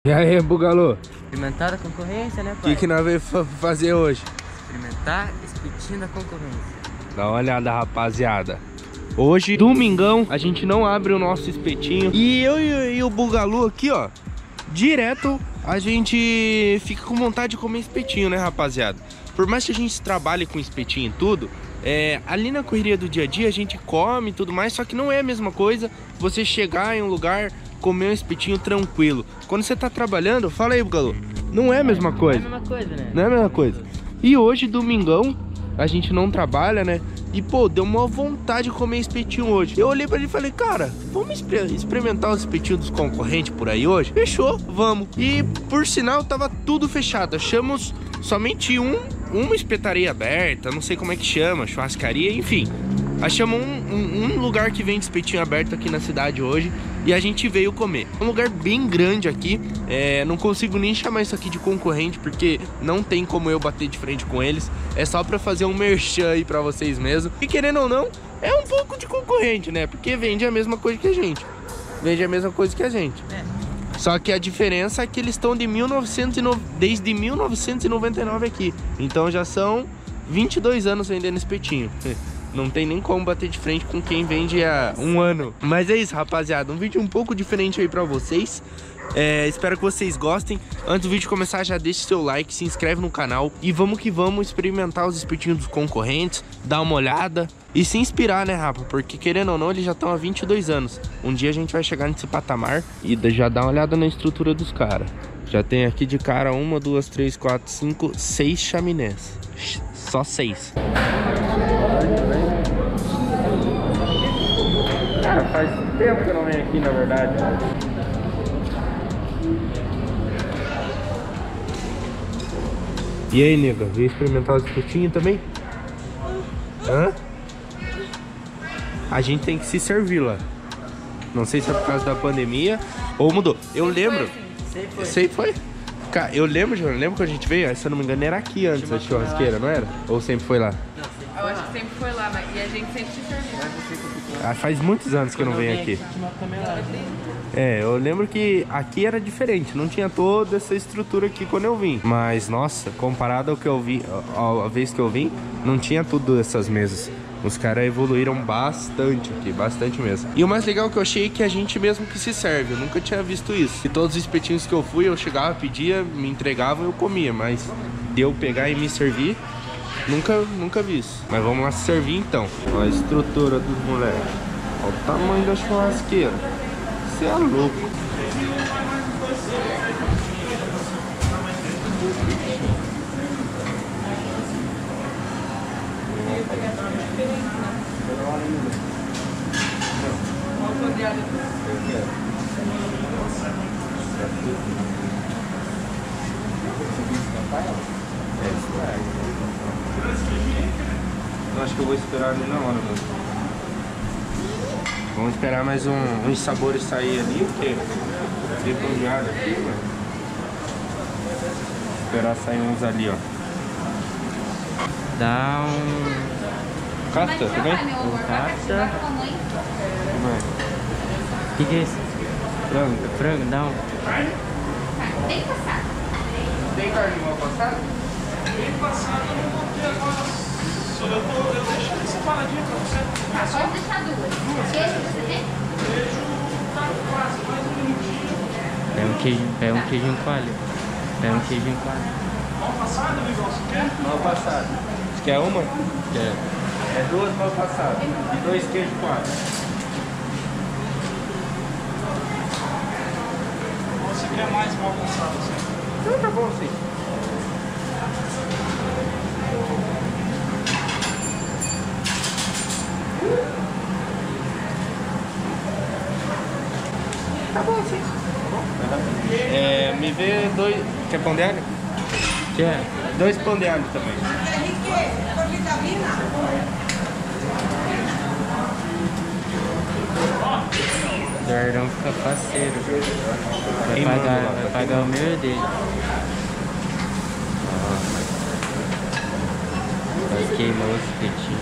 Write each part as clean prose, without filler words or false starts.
E aí, Bugalô? Experimentar a concorrência, né, pai? O que nós veio fazer hoje? Experimentar espetinho da concorrência. Dá uma olhada, rapaziada. Hoje, domingão, a gente não abre o nosso espetinho. E eu e o Bugalô aqui, ó, direto a gente fica com vontade de comer espetinho, né, rapaziada? Por mais que a gente trabalhe com espetinho e tudo, ali na correria do dia a dia a gente come e tudo mais, só que não é a mesma coisa você chegar em um lugar, comer um espetinho tranquilo. Quando você tá trabalhando, fala aí, Bugalô, não é a mesma coisa. Não é a mesma coisa, né? Não é a mesma coisa. E hoje, domingão, a gente não trabalha, né? E, pô, deu uma vontade de comer espetinho hoje. Eu olhei pra ele e falei, cara, vamos experimentar os espetinhos dos concorrentes por aí hoje? Fechou, vamos. E, por sinal, tava tudo fechado. Achamos somente uma espetaria aberta, não sei como é que chama, churrascaria, enfim. Achamos um lugar que vende espetinho aberto aqui na cidade hoje e a gente veio comer. É um lugar bem grande aqui, não consigo nem chamar isso aqui de concorrente porque não tem como eu bater de frente com eles. É só pra fazer um merchan aí pra vocês mesmo. E querendo ou não, é um pouco de concorrente, né? Porque vende a mesma coisa que a gente. Vende a mesma coisa que a gente. Só que a diferença é que eles estão desde 1999 aqui. Então já são 22 anos vendendo espetinho. Não tem nem como bater de frente com quem vende há um ano. Mas é isso, rapaziada. Um vídeo um pouco diferente aí pra vocês. Espero que vocês gostem. Antes do vídeo começar, já deixe seu like, se inscreve no canal. E vamos que vamos experimentar os espetinhos dos concorrentes, dar uma olhada e se inspirar, né, rapa? Porque querendo ou não, eles já estão há 22 anos. Um dia a gente vai chegar nesse patamar e já dá uma olhada na estrutura dos caras. Já tem aqui de cara 1, 2, 3, 4, 5, 6 chaminés. Só 6. Cara, faz tempo que eu não venho aqui, na verdade. E aí, nega, veio experimentar os espetinhos também? Hã? A gente tem que se servir lá. Não sei se é por causa da pandemia ou mudou. Eu lembro. Sempre foi? Cara, eu lembro que a gente veio, se eu não me engano, era aqui antes da churrasqueira, não era? Ou sempre foi lá? Eu acho que sempre foi lá, mas e a gente sempre se serviu. Faz muitos anos que eu não venho aqui. Eu lembro que aqui era diferente, não tinha toda essa estrutura aqui quando eu vim. Mas, nossa, comparado ao que eu vi, a vez que eu vim, não tinha tudo essas mesas. Os caras evoluíram bastante aqui, bastante mesmo. E o mais legal que eu achei é que a gente mesmo que se serve. Eu nunca tinha visto isso. E todos os espetinhos que eu fui, eu chegava, pedia, me entregavam e eu comia. Mas de eu pegar e me servir, nunca vi isso. Mas vamos lá se servir então. Olha a estrutura dos moleques. Olha o tamanho da churrasqueira. Você é louco. Eu acho que eu vou esperar ali na hora mesmo. Vamos esperar mais uns sabores sair ali, porque tem congeado aqui, mano. Esperar sair uns ali, ó. Dá um... Casta, tá bem? Casta. O que é isso? Frango, dá um... Bem passado. Tem carne mal passada? Bem passado eu não vou ter agora. Eu deixo separadinho pra você. Pode deixar duas. Queijo você tem? Queijo tá quase, mais um minutinho. Pega um queijinho coalho. Mal passado, Miguel, você quer? Mal passada. Você quer uma? Quero. É 2 mal passadas. E 2 queijos coalho. Ou você quer mais mal passado, assim? Então tá bom, sim. Tá bom, sim. Me vê 2... Quer pão de alho? Quer? 2 pão de alho também. O Jardão fica parceiro. Vai pagar o meu e dele. Mas queimou os espetinhos.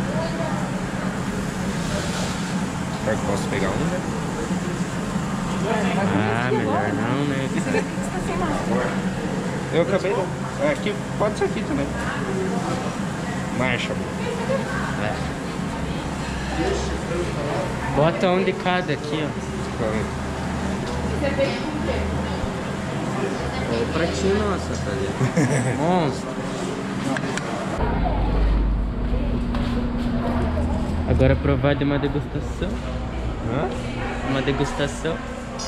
Será que posso pegar um, né? Ah, melhor não, né? Eu acabei de... aqui, pode ser aqui também. Marcha. Bota um de cada aqui, ó. Ó, o pratinho nosso, fazer. Monstro. Agora provar de uma degustação. Hã? Uma degustação.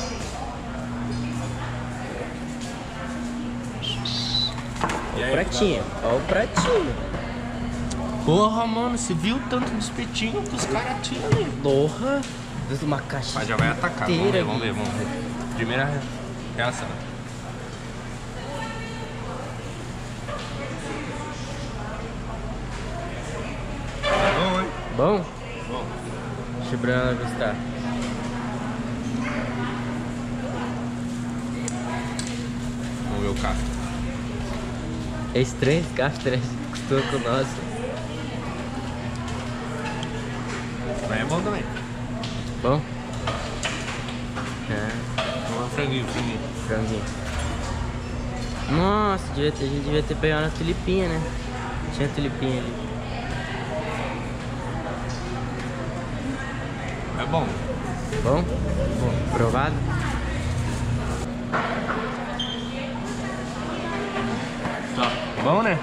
Ó o pratinho, ó o pratinho. Porra, mano, você viu o tanto de espetinho que os caras tinham ali? Porra. Uma caixa. Mas já vai atacar, inteira, vamos ver. Primeira reação. Bom, hein? Bom? Bom. Deixa o Bruno gostar. Vamos ver o casco. É estranho esse café, né? Custou com o nosso. Mas é bom também. Bom? É. Um franguinho. Franguinho. Nossa, a gente devia ter pegado na tulipinha, né? Tinha tulipinha ali. É bom. Bom? Bom. Provado? Tá. Bom, né?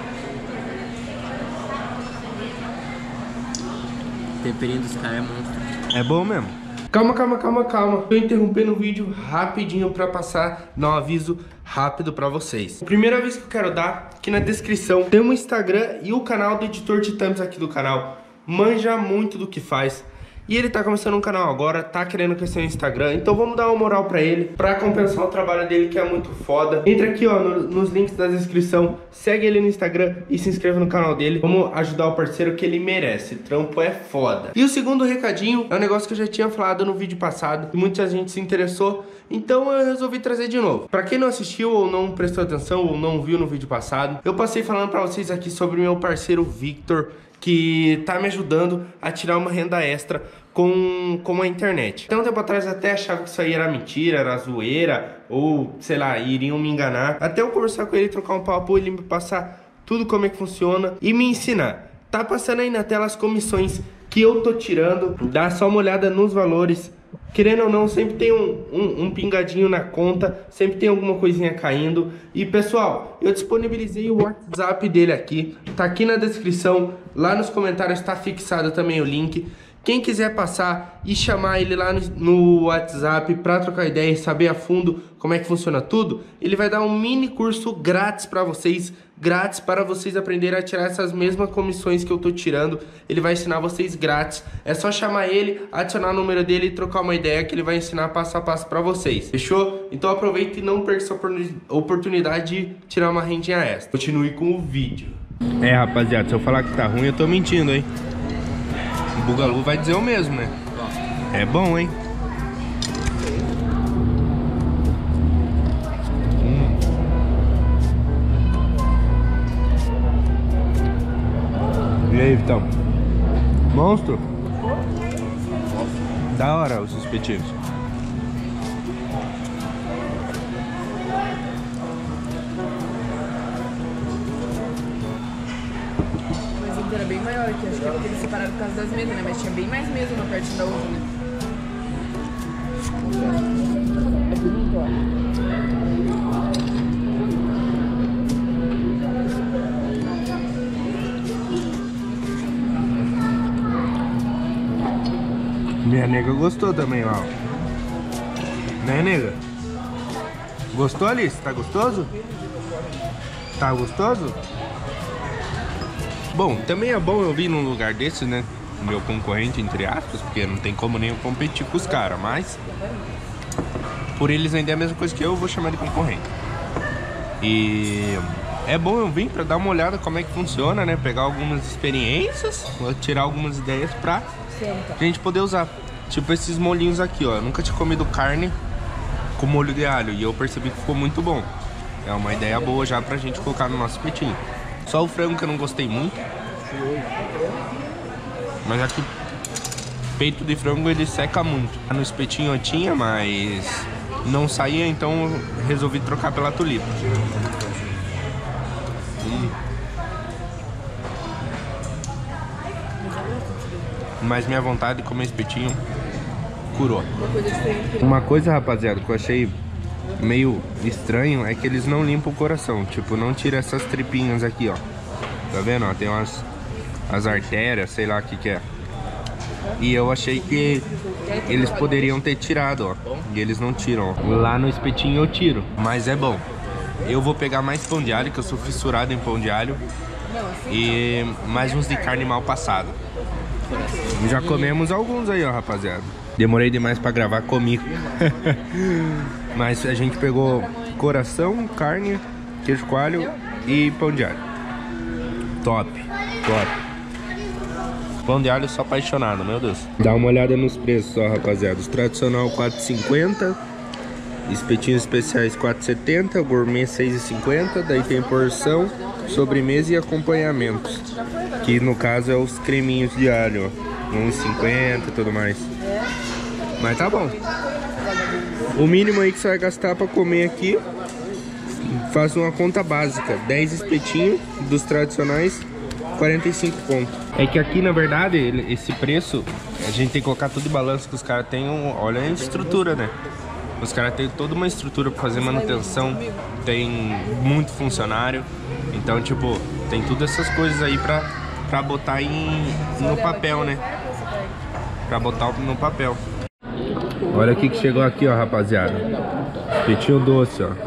O temperinho dos caras é monstro. É bom mesmo. Calma. Tô interrompendo o vídeo rapidinho pra passar, dar um aviso rápido pra vocês. A primeira vez que eu quero dar, aqui na descrição, tem o Instagram e o canal do Editor de Thumbs aqui do canal. Manja muito do que faz. E ele tá começando um canal agora, tá querendo crescer o Instagram. Então vamos dar uma moral pra ele, pra compensar o trabalho dele, que é muito foda. Entra aqui, ó, nos links da descrição. Segue ele no Instagram e se inscreva no canal dele. Vamos ajudar o parceiro que ele merece. Trampo é foda. E o segundo recadinho é um negócio que eu já tinha falado no vídeo passado, e muita gente se interessou. Então eu resolvi trazer de novo. Pra quem não assistiu ou não prestou atenção ou não viu no vídeo passado, eu passei falando pra vocês aqui sobre o meu parceiro Victor, que tá me ajudando a tirar uma renda extra com a internet. Até um tempo atrás até achava que isso aí era mentira, era zoeira, ou sei lá, iriam me enganar. Até eu conversar com ele, trocar um papo, ele me passar tudo como é que funciona e me ensinar. Tá passando aí na tela as comissões que eu tô tirando, dá só uma olhada nos valores. Querendo ou não, sempre tem um pingadinho na conta, sempre tem alguma coisinha caindo. E pessoal, eu disponibilizei o WhatsApp dele aqui, tá aqui na descrição, lá nos comentários tá fixado também o link. Quem quiser passar e chamar ele lá no WhatsApp pra trocar ideia e saber a fundo como é que funciona tudo, ele vai dar um mini curso grátis pra vocês, grátis para vocês aprenderem a tirar essas mesmas comissões que eu tô tirando. Ele vai ensinar vocês grátis, é só chamar ele, adicionar o número dele e trocar uma ideia que ele vai ensinar passo a passo pra vocês, fechou? Então aproveita e não perca essa oportunidade de tirar uma rendinha extra. Continue com o vídeo. É, rapaziada, se eu falar que tá ruim, eu tô mentindo, hein? O Bugalu vai dizer o mesmo, né? É bom, hein? E aí, Vitão? Monstro? Da hora os espetinhos. Era bem maior aqui, acho que é porque eles separaram por causa das mesas, né? Mas tinha bem mais mesa uma perto da outra, né? É bonito, ó. Minha nega gostou também, ó. Né, nega? Gostou, Alice? Tá gostoso? Tá gostoso? Bom, também é bom eu vir num lugar desse, né? Meu concorrente, entre aspas, porque não tem como nem eu competir com os caras, mas por eles vender a mesma coisa que eu vou chamar de concorrente. E é bom eu vir pra dar uma olhada como é que funciona, né? Pegar algumas experiências, tirar algumas ideias pra gente poder usar. Tipo esses molhinhos aqui, ó. Eu nunca tinha comido carne com molho de alho e eu percebi que ficou muito bom. É uma ideia boa já pra gente colocar no nosso espetinho. Só o frango que eu não gostei muito. Mas aqui, peito de frango ele seca muito. No espetinho eu tinha, mas não saía, então eu resolvi trocar pela tulipa. Mas minha vontade de comer espetinho curou. Uma coisa diferente. Uma coisa, rapaziada, que eu achei meio estranho é que eles não limpam o coração. Tipo, não tira essas tripinhas aqui, ó. Tá vendo, ó? Tem as artérias, sei lá o que é. E eu achei que eles poderiam ter tirado, ó. E eles não tiram, ó. Lá no espetinho eu tiro, mas é bom. Eu vou pegar mais pão de alho, que eu sou fissurado em pão de alho. E mais uns de carne mal passada. Já comemos alguns aí, ó, rapaziada. Demorei demais pra gravar, comi. Mas a gente pegou coração, carne, queijo coalho e pão de alho. Top, top. Pão de alho, eu sou apaixonado, meu Deus. Dá uma olhada nos preços, ó, rapaziada. Os tradicional R$4,50. Espetinhos especiais R$4,70. Gourmet R$6,50. Daí tem porção, sobremesa e acompanhamentos. Que no caso é os creminhos de alho, ó. R$1,50 e tudo mais. Mas tá bom. O mínimo aí que você vai gastar pra comer aqui, faz uma conta básica. 10 espetinhos dos tradicionais, 45 pontos. É que aqui, na verdade, esse preço, a gente tem que colocar tudo em balanço, que os caras têm olha a estrutura, né? Os caras têm toda uma estrutura pra fazer manutenção, tem muito funcionário. Então, tipo, tem todas essas coisas aí pra botar no papel, né? Pra botar no papel. Olha o que chegou aqui, ó, rapaziada. Espetinho doce, ó.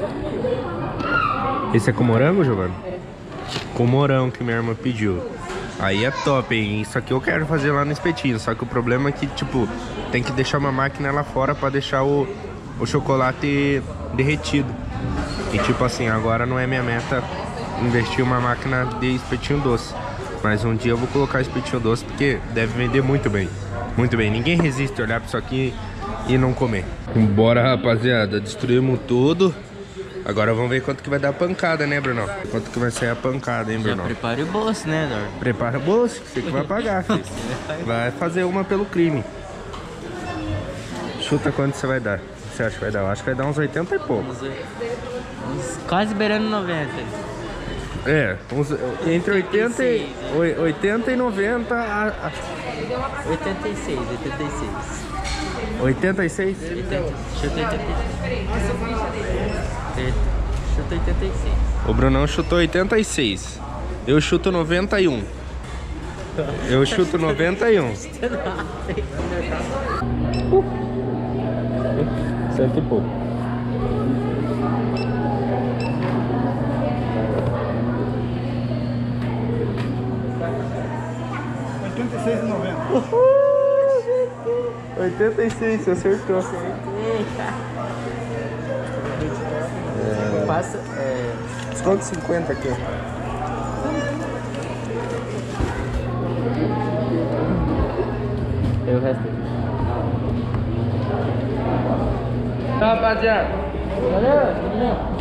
Esse é com morango, Giovanni? Com morango que minha irmã pediu. Aí é top, hein? Isso aqui eu quero fazer lá no espetinho. Só que o problema é que, tipo, tem que deixar uma máquina lá fora pra deixar o chocolate derretido. E tipo assim, agora não é minha meta investir uma máquina de espetinho doce. Mas um dia eu vou colocar espetinho doce porque deve vender muito bem. Muito bem, ninguém resiste a olhar pra isso aqui e não comer. Bora, rapaziada, destruímos tudo. Agora vamos ver quanto que vai dar a pancada, né, Bruno? Quanto que vai ser a pancada, hein, Bruno? Já prepare o bolso, né, Dor? Prepara o bolso, que você que vai pagar, filho. Vai fazer uma pelo crime. Chuta quanto você vai dar. Você acha que vai dar? Eu acho que vai dar uns 80 e pouco. Quase beirando 90. É, entre 80 e 90 86. 86? Chuta 86. O Brunão chutou 86. Eu chuto 91. Eu chuto 91. 100 e pouco. Uhul! 86, você acertou. Passa. Desconto 50 aqui. E o resto? Tá, rapaziada. Valeu.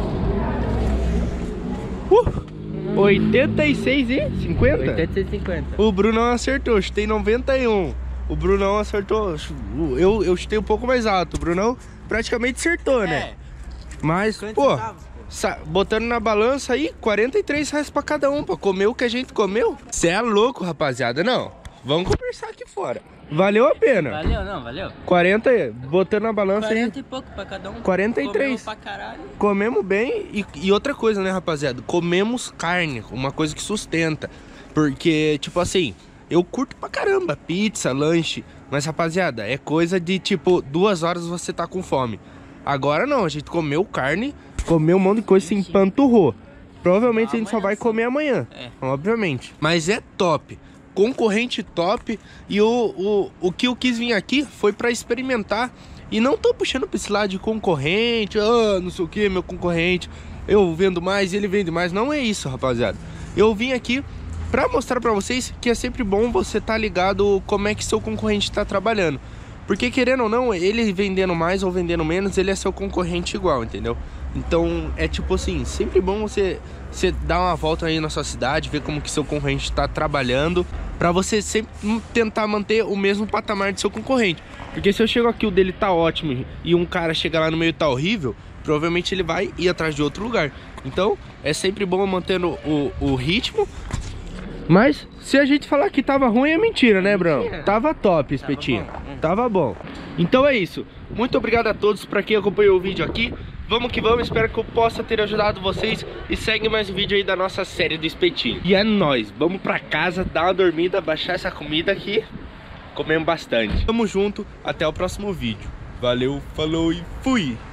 86 e 50? 86,50. O Brunão acertou, eu chutei 91. O Brunão acertou. Eu chutei um pouco mais alto. O Brunão praticamente acertou, né? Mas, pô, botando na balança aí, R$43 pra cada um, pra comer o que a gente comeu. Cê é louco, rapaziada. Não, vamos conversar aqui fora. Valeu a pena. Valeu, não, valeu. 40, botando na balança 40 aí. e pouco pra cada um. 43. Comeu pra caralho. Comemos bem e outra coisa, né, rapaziada? Comemos carne, uma coisa que sustenta. Porque, tipo assim, eu curto pra caramba pizza, lanche. Mas, rapaziada, é coisa de, tipo, 2 horas você tá com fome. Agora não, a gente comeu carne, comeu um monte de coisa, se empanturrou. Provavelmente a gente só vai comer amanhã, obviamente. Mas é top. Concorrente top. E o que eu quis vir aqui foi pra experimentar. E não tô puxando pra esse lado de concorrente. Não sei o que, meu concorrente. Eu vendo mais, ele vende mais. Não é isso, rapaziada. Eu vim aqui pra mostrar pra vocês que é sempre bom você tá ligado como é que seu concorrente tá trabalhando. Porque querendo ou não, ele vendendo mais ou vendendo menos, ele é seu concorrente igual, entendeu? Então é tipo assim, sempre bom você dar uma volta aí na sua cidade, ver como que seu concorrente tá trabalhando. pra você sempre tentar manter o mesmo patamar do seu concorrente. Porque se eu chego aqui, o dele tá ótimo e um cara chega lá no meio e tá horrível, provavelmente ele vai ir atrás de outro lugar. Então é sempre bom mantendo o ritmo. Mas se a gente falar que tava ruim é mentira, né, Brão? Tava top, espetinho. Tava bom. Então é isso. Muito obrigado a todos pra quem acompanhou o vídeo aqui. Vamos que vamos, espero que eu possa ter ajudado vocês. E segue mais um vídeo aí da nossa série do espetinho. E é nóis, vamos pra casa, dar uma dormida, baixar essa comida aqui. Comemos bastante. Tamo junto, até o próximo vídeo. Valeu, falou e fui!